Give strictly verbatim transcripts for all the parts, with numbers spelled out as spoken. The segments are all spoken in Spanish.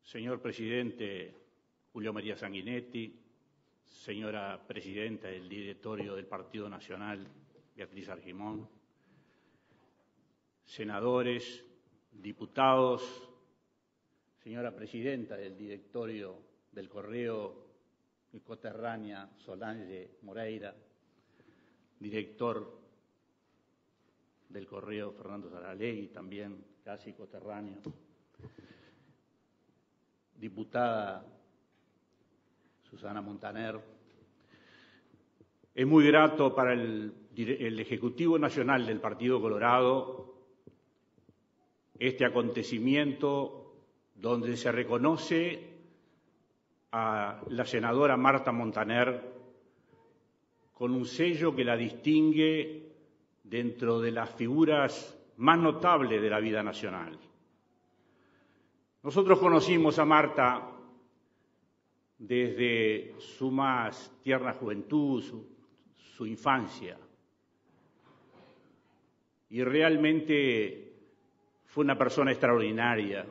Señor presidente Julio María Sanguinetti, señora presidenta del directorio del Partido Nacional, Beatriz Argimón, senadores, diputados, señora presidenta del directorio del Correo, mi coterránea Solange Moreira, director del Correo Fernando Saralegui, también casi coterráneo, diputada Susana Montaner. Es muy grato para el, el Ejecutivo Nacional del Partido Colorado este acontecimiento donde se reconoce a la senadora Marta Montaner con un sello que la distingue dentro de las figuras más notables de la vida nacional. Nosotros conocimos a Marta desde su más tierna juventud, su, su infancia, y realmente fue una persona extraordinaria.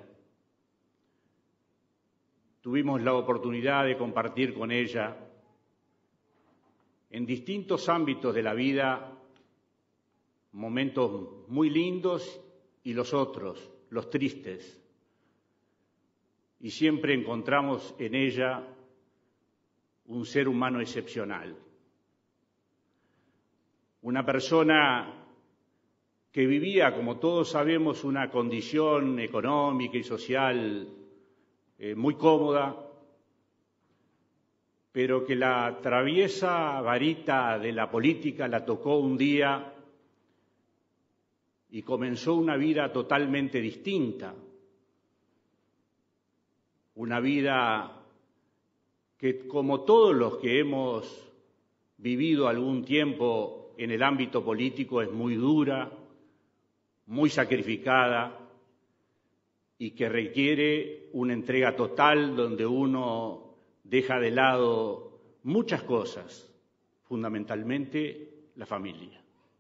Tuvimos la oportunidad de compartir con ella en distintos ámbitos de la vida momentos muy lindos y los otros, los tristes. Y siempre encontramos en ella un ser humano excepcional. Una persona que vivía, como todos sabemos, una condición económica y social eh, muy cómoda, pero que la traviesa varita de la política la tocó un día y comenzó una vida totalmente distinta. Una vida que, como todos los que hemos vivido algún tiempo en el ámbito político, es muy dura, muy sacrificada y que requiere una entrega total donde uno deja de lado muchas cosas, fundamentalmente la familia.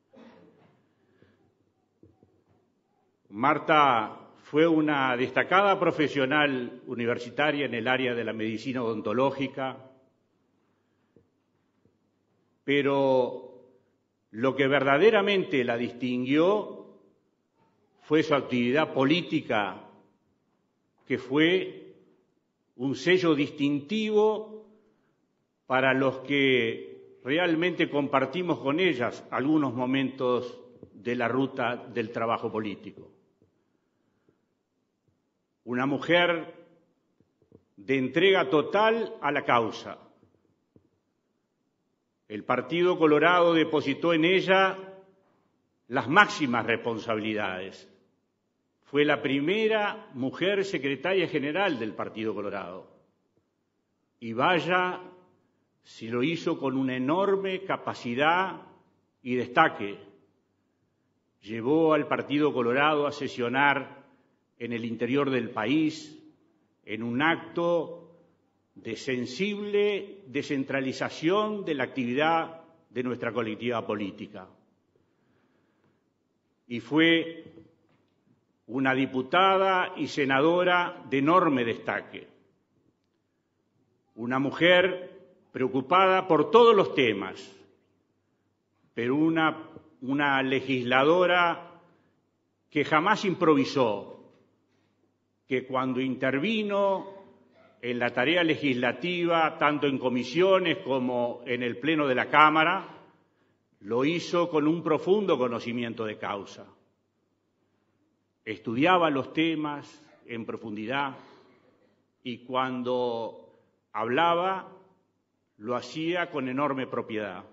Marta fue una destacada profesional universitaria en el área de la medicina odontológica, pero lo que verdaderamente la distinguió fue su actividad política, que fue un sello distintivo para los que realmente compartimos con ellas algunos momentos de la ruta del trabajo político. Una mujer de entrega total a la causa. El Partido Colorado depositó en ella las máximas responsabilidades. Fue la primera mujer secretaria general del Partido Colorado. Y vaya si lo hizo con una enorme capacidad y destaque. Llevó al Partido Colorado a sesionar en el interior del país, en un acto de sensible descentralización de la actividad de nuestra colectividad política. Y fue una diputada y senadora de enorme destaque. Una mujer preocupada por todos los temas, pero una, una legisladora que jamás improvisó, que cuando intervino en la tarea legislativa, tanto en comisiones como en el Pleno de la Cámara, lo hizo con un profundo conocimiento de causa. Estudiaba los temas en profundidad y cuando hablaba lo hacía con enorme propiedad.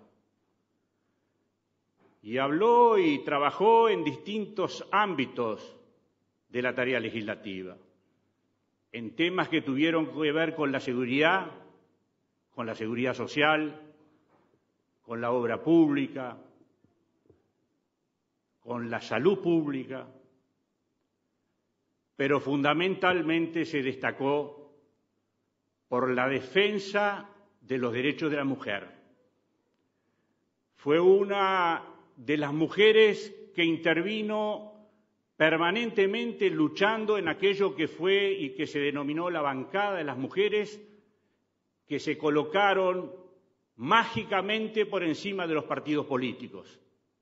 Y habló y trabajó en distintos ámbitos de la tarea legislativa, en temas que tuvieron que ver con la seguridad, con la seguridad social, con la obra pública, con la salud pública, pero fundamentalmente se destacó por la defensa de los derechos de la mujer. Fue una de las mujeres que intervino permanentemente luchando en aquello que fue y que se denominó la bancada de las mujeres, que se colocaron mágicamente por encima de los partidos políticos.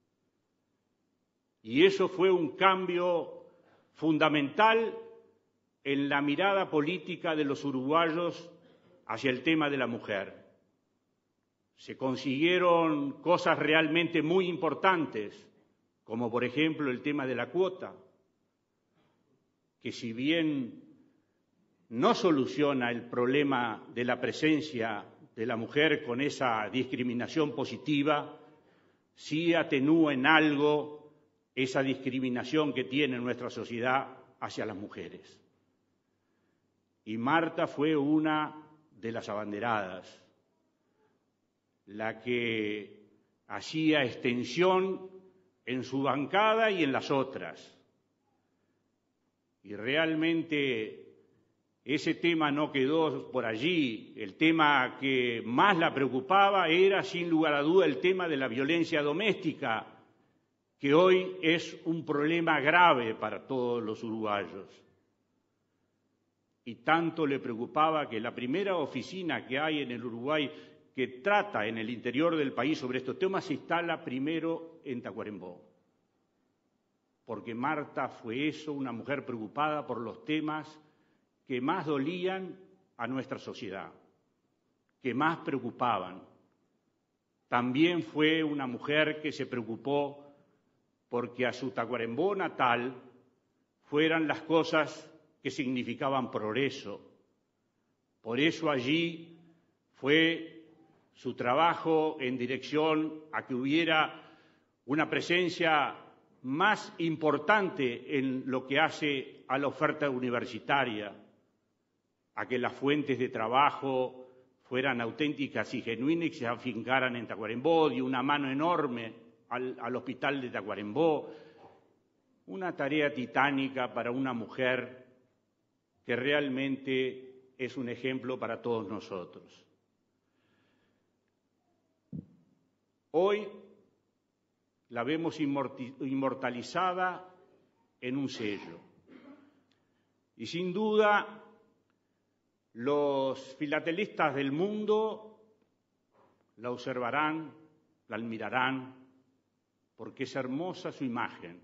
Y eso fue un cambio fundamental en la mirada política de los uruguayos hacia el tema de la mujer. Se consiguieron cosas realmente muy importantes, como por ejemplo el tema de la cuota, que si bien no soluciona el problema de la presencia de la mujer con esa discriminación positiva, sí atenúa en algo esa discriminación que tiene nuestra sociedad hacia las mujeres. Y Marta fue una de las abanderadas, la que hacía extensión en su bancada y en las otras. Y realmente ese tema no quedó por allí. El tema que más la preocupaba era, sin lugar a duda, el tema de la violencia doméstica, que hoy es un problema grave para todos los uruguayos. Y tanto le preocupaba que la primera oficina que hay en el Uruguay que trata en el interior del país sobre estos temas se instala primero en Tacuarembó. Porque Marta fue eso, una mujer preocupada por los temas que más dolían a nuestra sociedad, que más preocupaban. También fue una mujer que se preocupó porque a su Tacuarembó natal fueran las cosas que significaban progreso. Por eso allí fue su trabajo en dirección a que hubiera una presencia más importante en lo que hace a la oferta universitaria, a que las fuentes de trabajo fueran auténticas y genuinas y se afincaran en Tacuarembó, dio una mano enorme al, al hospital de Tacuarembó, una tarea titánica para una mujer que realmente es un ejemplo para todos nosotros. Hoy la vemos inmortalizada en un sello. Y sin duda, los filatelistas del mundo la observarán, la admirarán, porque es hermosa su imagen.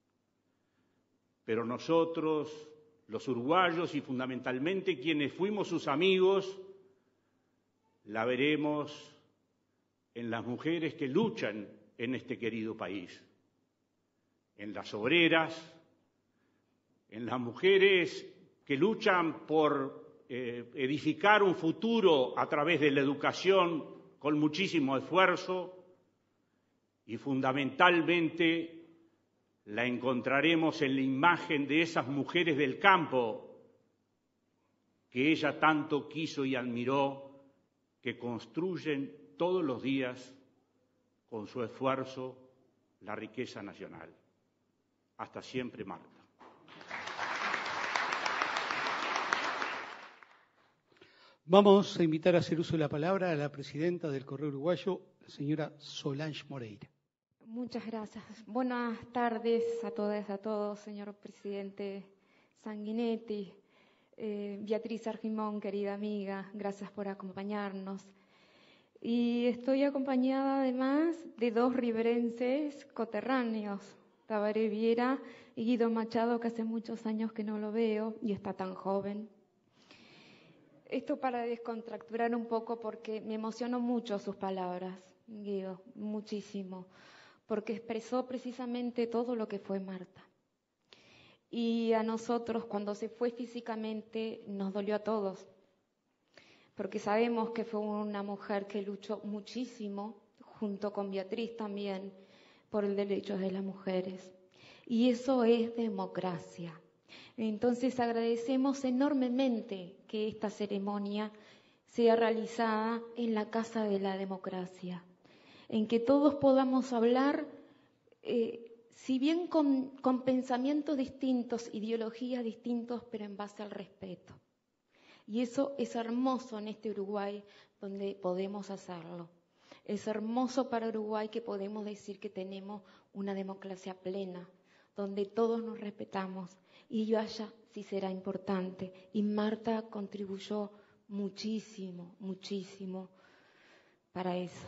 Pero nosotros, los uruguayos y fundamentalmente quienes fuimos sus amigos, la veremos en las mujeres que luchan en este querido país, en las obreras, en las mujeres que luchan por eh, edificar un futuro a través de la educación con muchísimo esfuerzo, y fundamentalmente la encontraremos en la imagen de esas mujeres del campo que ella tanto quiso y admiró, que construyen todos los días con su esfuerzo la riqueza nacional. Hasta siempre, Marta. Vamos a invitar a hacer uso de la palabra a la presidenta del Correo Uruguayo, la señora Solange Moreira. Muchas gracias. Buenas tardes a todas y a todos, señor presidente Sanguinetti, eh, Beatriz Argimón, querida amiga, gracias por acompañarnos. Y estoy acompañada además de dos riverenses coterráneos, Tabaré Viera y Guido Machado, que hace muchos años que no lo veo y está tan joven. Esto para descontracturar un poco, porque me emocionó mucho sus palabras, Guido, muchísimo, porque expresó precisamente todo lo que fue Marta. Y a nosotros, cuando se fue físicamente, nos dolió a todos, porque sabemos que fue una mujer que luchó muchísimo, junto con Beatriz también, por el derecho de las mujeres. Y eso es democracia. Entonces agradecemos enormemente que esta ceremonia sea realizada en la Casa de la Democracia, en que todos podamos hablar, eh, si bien con, con pensamientos distintos, ideologías distintos, pero en base al respeto. Y eso es hermoso en este Uruguay donde podemos hacerlo. Es hermoso para Uruguay que podemos decir que tenemos una democracia plena, donde todos nos respetamos. Y Guayas sí será importante. Y Marta contribuyó muchísimo, muchísimo para eso.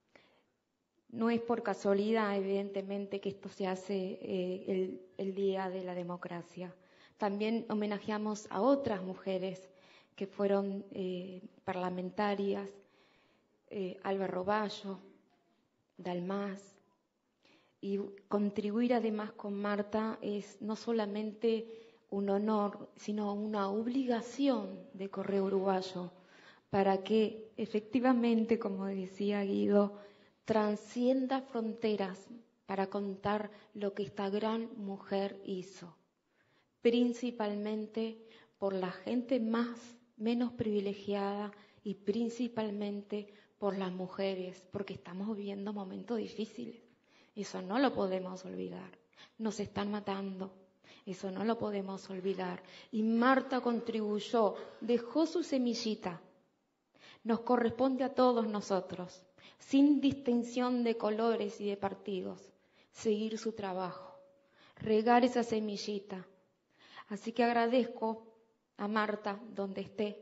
No es por casualidad, evidentemente, que esto se hace eh, el, el Día de la Democracia. También homenajeamos a otras mujeres que fueron eh, parlamentarias, eh, Alba Roballo, Dalmas. Y contribuir además con Marta es no solamente un honor, sino una obligación de Correo Uruguayo para que efectivamente, como decía Guido, trascienda fronteras para contar lo que esta gran mujer hizo, principalmente por la gente más menos privilegiada y principalmente por las mujeres, porque estamos viviendo momentos difíciles. Eso no lo podemos olvidar. Nos están matando. Eso no lo podemos olvidar. Y Marta contribuyó, dejó su semillita. Nos corresponde a todos nosotros, sin distinción de colores y de partidos, seguir su trabajo, regar esa semillita. Así que agradezco a Marta donde esté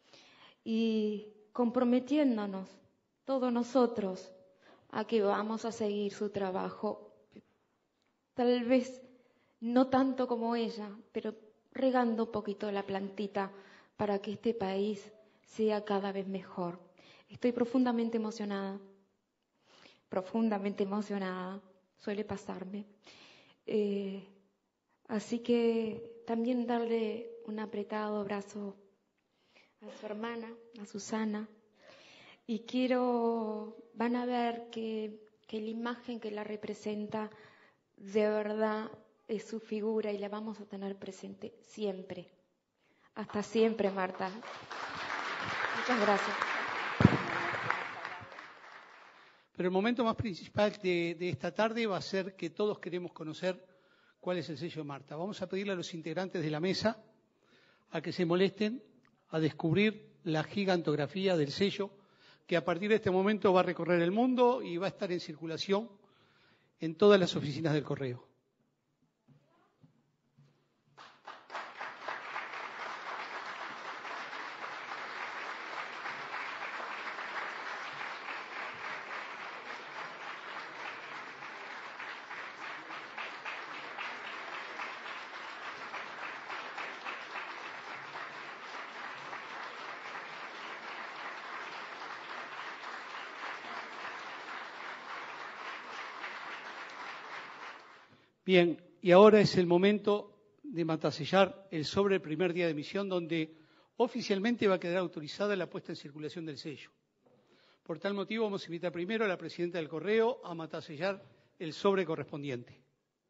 y comprometiéndonos todos nosotros a que vamos a seguir su trabajo, tal vez no tanto como ella, pero regando un poquito la plantita para que este país sea cada vez mejor. Estoy profundamente emocionada, profundamente emocionada, suele pasarme. Eh, así que también darle un apretado abrazo a su hermana, a Susana. Y quiero, van a ver que, que la imagen que la representa de verdad es su figura y la vamos a tener presente siempre. Hasta siempre, Marta. Muchas gracias. Pero el momento más principal de, de esta tarde va a ser que todos queremos conocer cuál es el sello de Marta. Vamos a pedirle a los integrantes de la mesa a que se molesten a descubrir la gigantografía del sello, que a partir de este momento va a recorrer el mundo y va a estar en circulación en todas las oficinas del correo. Bien, y ahora es el momento de matasellar el sobre el primer día de emisión, donde oficialmente va a quedar autorizada la puesta en circulación del sello. Por tal motivo, vamos a invitar primero a la presidenta del correo a matasellar el sobre correspondiente.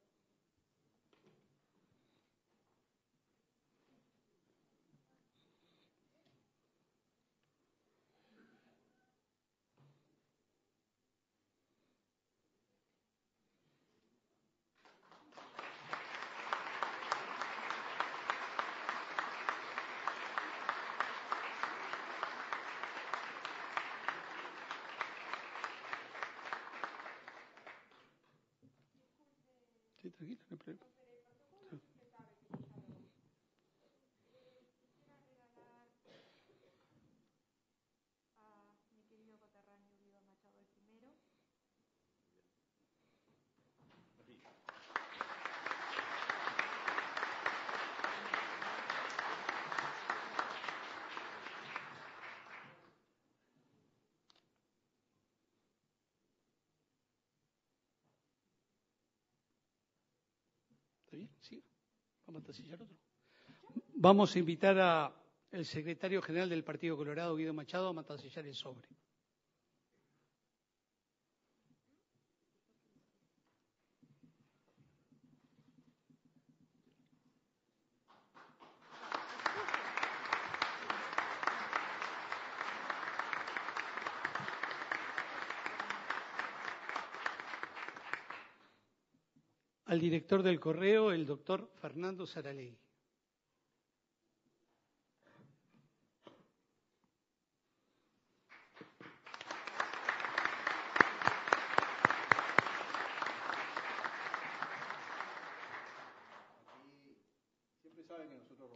Sí, tranquilo, no hay problema. ¿Está bien? Sí. Vamos a matasellar otro. Vamos a invitar al secretario general del Partido Colorado, Guido Machado, a matasellar el sobre. Al director del correo, el doctor Fernando Saralegui.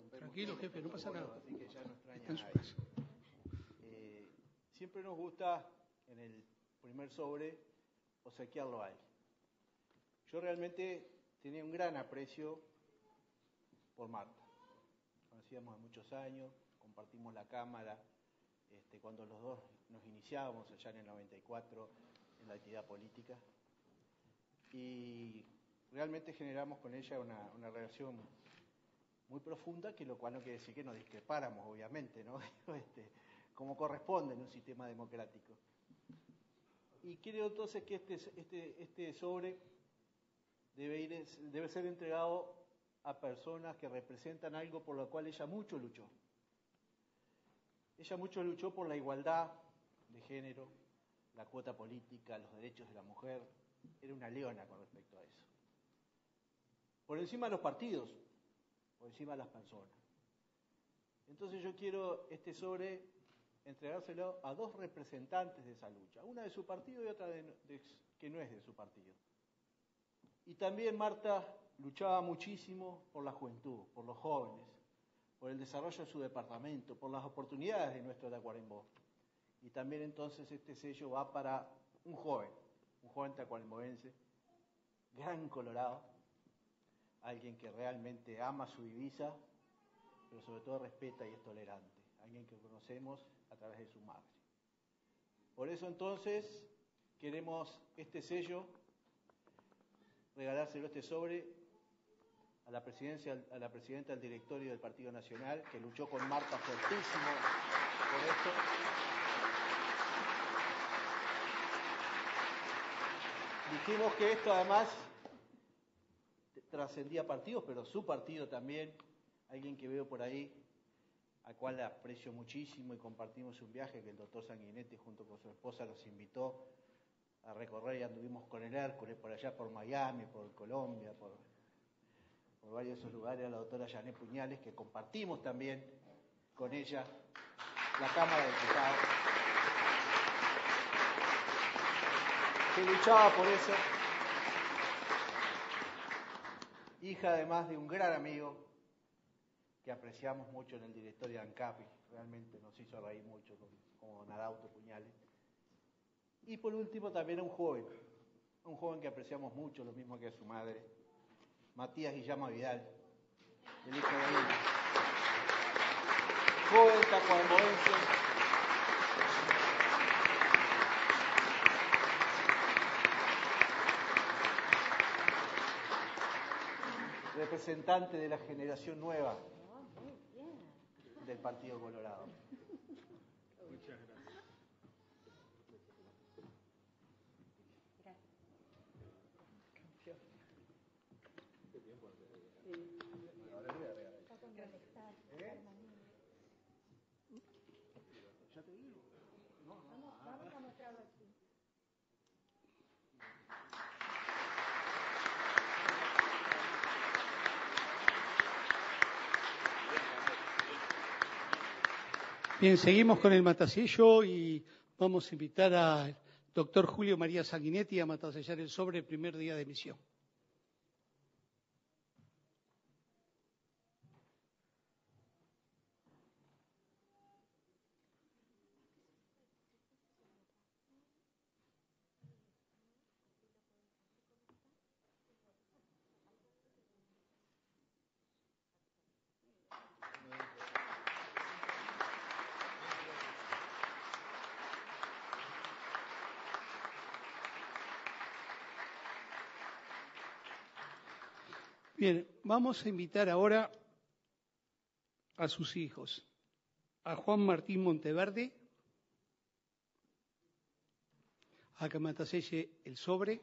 Tranquilo, jefe, no pasa nada. Así que ya no extraña Está en su a nadie. casa. Eh, siempre nos gusta en el primer sobre obsequiarlo a alguien. Yo realmente tenía un gran aprecio por Marta. Conocíamos hace muchos años, compartimos la cámara, este, cuando los dos nos iniciábamos allá en el noventa y cuatro en la actividad política. Y realmente generamos con ella una, una relación muy profunda, que lo cual no quiere decir que nos discrepáramos, obviamente, ¿no? este, como corresponde en un sistema democrático. Y creo entonces que este, este, este sobre debe, ir, debe ser entregado a personas que representan algo por lo cual ella mucho luchó. Ella mucho luchó por la igualdad de género, la cuota política, los derechos de la mujer. Era una leona con respecto a eso. Por encima de los partidos, por encima de las personas. Entonces yo quiero este sobre entregárselo a dos representantes de esa lucha, una de su partido y otra de, de, que no es de su partido. Y también Marta luchaba muchísimo por la juventud, por los jóvenes, por el desarrollo de su departamento, por las oportunidades de nuestro Tacuarembó. Y también entonces este sello va para un joven, un joven tacuaremboense, gran colorado, alguien que realmente ama su divisa, pero sobre todo respeta y es tolerante, alguien que conocemos a través de su madre. Por eso entonces queremos este sello, regalárselo, este sobre, a la presidencia, a la presidenta del directorio del Partido Nacional, que luchó con Marta fuertísimo por esto. Dijimos que esto además trascendía partidos, pero su partido también, alguien que veo por ahí, al cual aprecio muchísimo y compartimos un viaje que el doctor Sanguinetti junto con su esposa nos invitó a recorrer y anduvimos con el Hércules por allá por Miami, por Colombia, por, por varios de esos lugares, la doctora Yané Puñales, que compartimos también con ella la Cámara de Diputados, que luchaba por eso, hija además de un gran amigo que apreciamos mucho en el directorio de ANCAPI, realmente nos hizo reír mucho como don Adauto Puñales. Y por último también a un joven, un joven que apreciamos mucho, lo mismo que a su madre, Matías Guillama Vidal, el hijo de ella. Joven tacuaremboense, representante de la generación nueva del Partido Colorado. Muchas gracias. Bien, seguimos con el matasello y vamos a invitar al doctor Julio María Sanguinetti a matasellar el sobre el primer día de emisión. Bien, vamos a invitar ahora a sus hijos, a Juan Martín Monteverde, a que mataselle el sobre,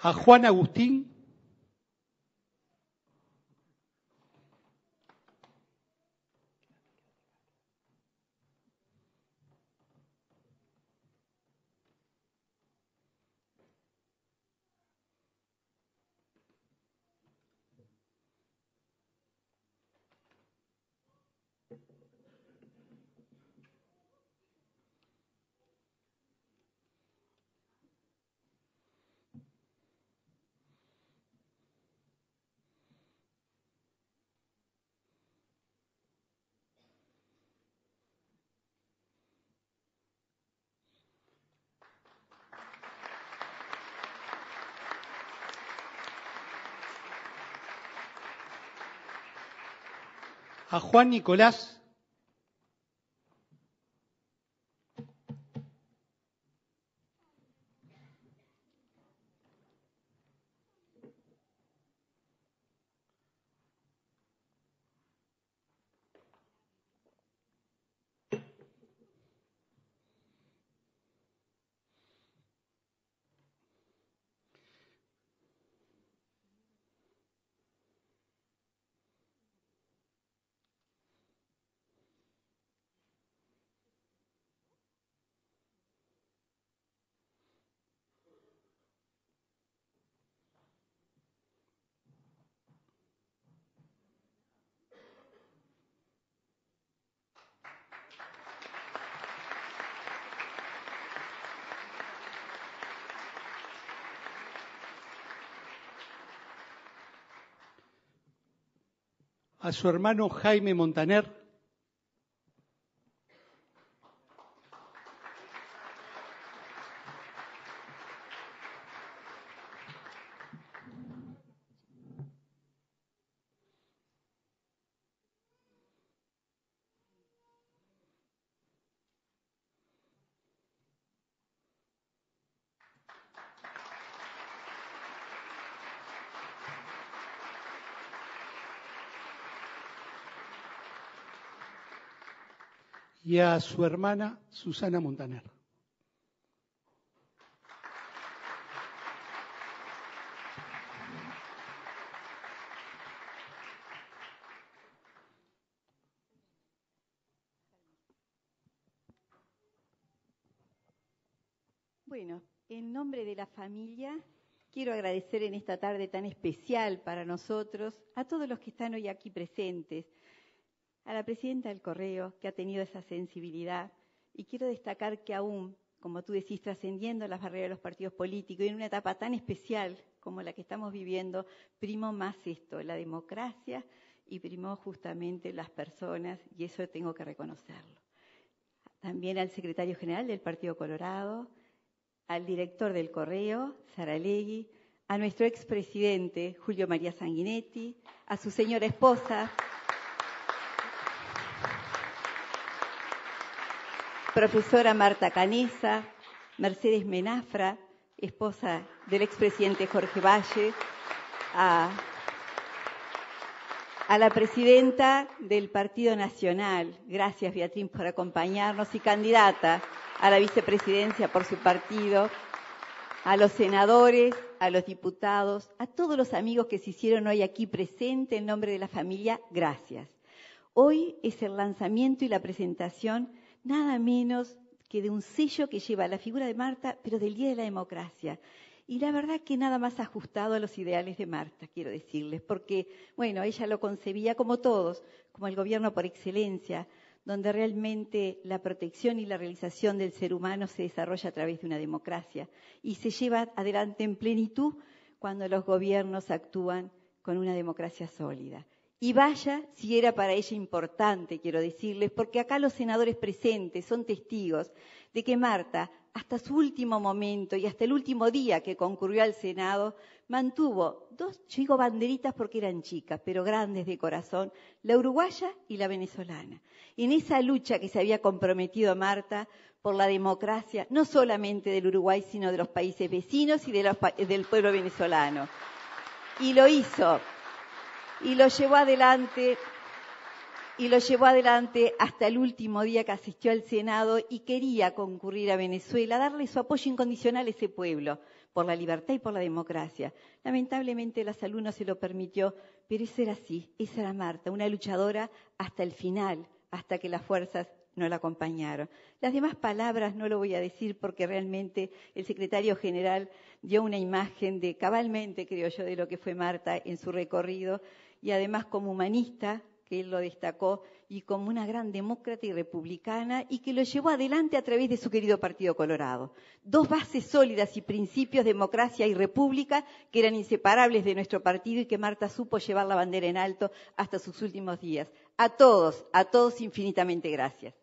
a Juan Agustín, a Juan Nicolás, a su hermano Jaime Montaner, y a su hermana Susana Montaner. Bueno, en nombre de la familia, quiero agradecer en esta tarde tan especial para nosotros a todos los que están hoy aquí presentes, a la presidenta del Correo, que ha tenido esa sensibilidad, y quiero destacar que aún, como tú decís, trascendiendo las barreras de los partidos políticos y en una etapa tan especial como la que estamos viviendo, primó más esto, la democracia, y primó justamente las personas, y eso tengo que reconocerlo. También al secretario general del Partido Colorado, al director del Correo, Saralegui, a nuestro expresidente, Julio María Sanguinetti, a su señora esposa, profesora Marta Canesa, Mercedes Menafra, esposa del expresidente Jorge Valle, a, a la presidenta del Partido Nacional, gracias Beatriz por acompañarnos, y candidata a la vicepresidencia por su partido, a los senadores, a los diputados, a todos los amigos que se hicieron hoy aquí presentes en nombre de la familia, gracias. Hoy es el lanzamiento y la presentación nada menos que de un sello que lleva la figura de Marta, pero del Día de la Democracia. Y la verdad que nada más ajustado a los ideales de Marta, quiero decirles, porque, bueno, ella lo concebía como todos, como el gobierno por excelencia, donde realmente la protección y la realización del ser humano se desarrolla a través de una democracia y se lleva adelante en plenitud cuando los gobiernos actúan con una democracia sólida. Y vaya si era para ella importante, quiero decirles, porque acá los senadores presentes son testigos de que Marta, hasta su último momento y hasta el último día que concurrió al Senado, mantuvo dos, yo digo banderitas porque eran chicas, pero grandes de corazón, la uruguaya y la venezolana. En esa lucha que se había comprometido Marta por la democracia, no solamente del Uruguay, sino de los países vecinos y de los, del pueblo venezolano. Y lo hizo. Y lo llevó adelante, y lo llevó adelante hasta el último día que asistió al Senado y quería concurrir a Venezuela, darle su apoyo incondicional a ese pueblo, por la libertad y por la democracia. Lamentablemente la salud no se lo permitió, pero eso era así, esa era Marta, una luchadora hasta el final, hasta que las fuerzas no la acompañaron. Las demás palabras no lo voy a decir porque realmente el secretario general dio una imagen de cabalmente, creo yo, de lo que fue Marta en su recorrido y además como humanista, que él lo destacó, y como una gran demócrata y republicana, y que lo llevó adelante a través de su querido Partido Colorado. Dos bases sólidas y principios, democracia y república, que eran inseparables de nuestro partido y que Marta supo llevar la bandera en alto hasta sus últimos días. A todos, a todos infinitamente gracias.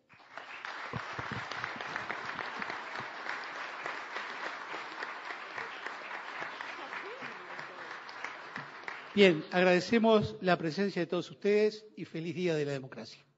Bien, agradecemos la presencia de todos ustedes y feliz Día de la Democracia.